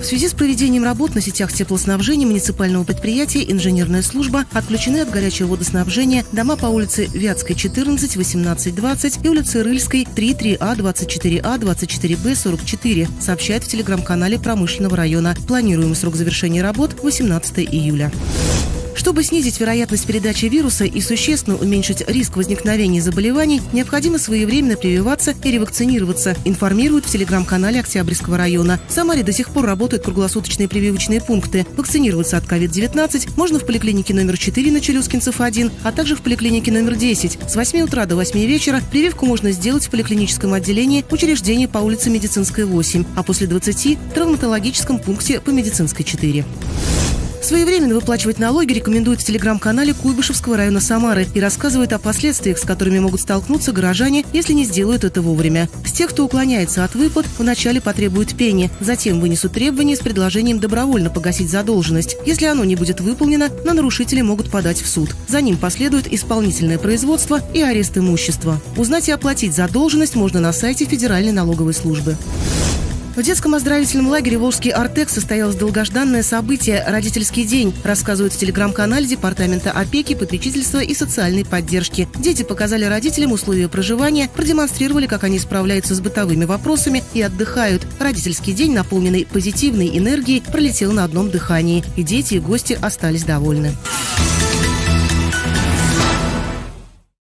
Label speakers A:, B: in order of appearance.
A: В связи с проведением работ на сетях теплоснабжения муниципального предприятия «Инженерная служба» отключены от горячего водоснабжения дома по улице Вятской, 14, 18, 20 и улице Рыльской, 3, 3А, 24А, 24Б, 44, сообщает в телеграм-канале промышленного района. Планируемый срок завершения работ – 18 июля. Чтобы снизить вероятность передачи вируса и существенно уменьшить риск возникновения заболеваний, необходимо своевременно прививаться и ревакцинироваться, информируют в телеграм-канале Октябрьского района. В Самаре до сих пор работают круглосуточные прививочные пункты. Вакцинироваться от COVID-19 можно в поликлинике номер 4 на Челюскинцев 1, а также в поликлинике номер 10. С 8 утра до 8 вечера прививку можно сделать в поликлиническом отделении учреждения по улице Медицинская, 8, а после 20 – в травматологическом пункте по Медицинской, 4. Своевременно выплачивать налоги рекомендуют в телеграм-канале Куйбышевского района Самары и рассказывают о последствиях, с которыми могут столкнуться горожане, если не сделают это вовремя. С тех, кто уклоняется от выплат, вначале потребуют пени, затем вынесут требования с предложением добровольно погасить задолженность. Если оно не будет выполнено, на нарушителей могут подать в суд. За ним последует исполнительное производство и арест имущества. Узнать и оплатить задолженность можно на сайте Федеральной налоговой службы. В детском оздоровительном лагере «Волжский Артек» состоялось долгожданное событие «Родительский день», рассказывают в телеграм-канале Департамента опеки, попечительства и социальной поддержки. Дети показали родителям условия проживания, продемонстрировали, как они справляются с бытовыми вопросами и отдыхают. Родительский день, наполненный позитивной энергией, пролетел на одном дыхании. И дети, и гости остались довольны.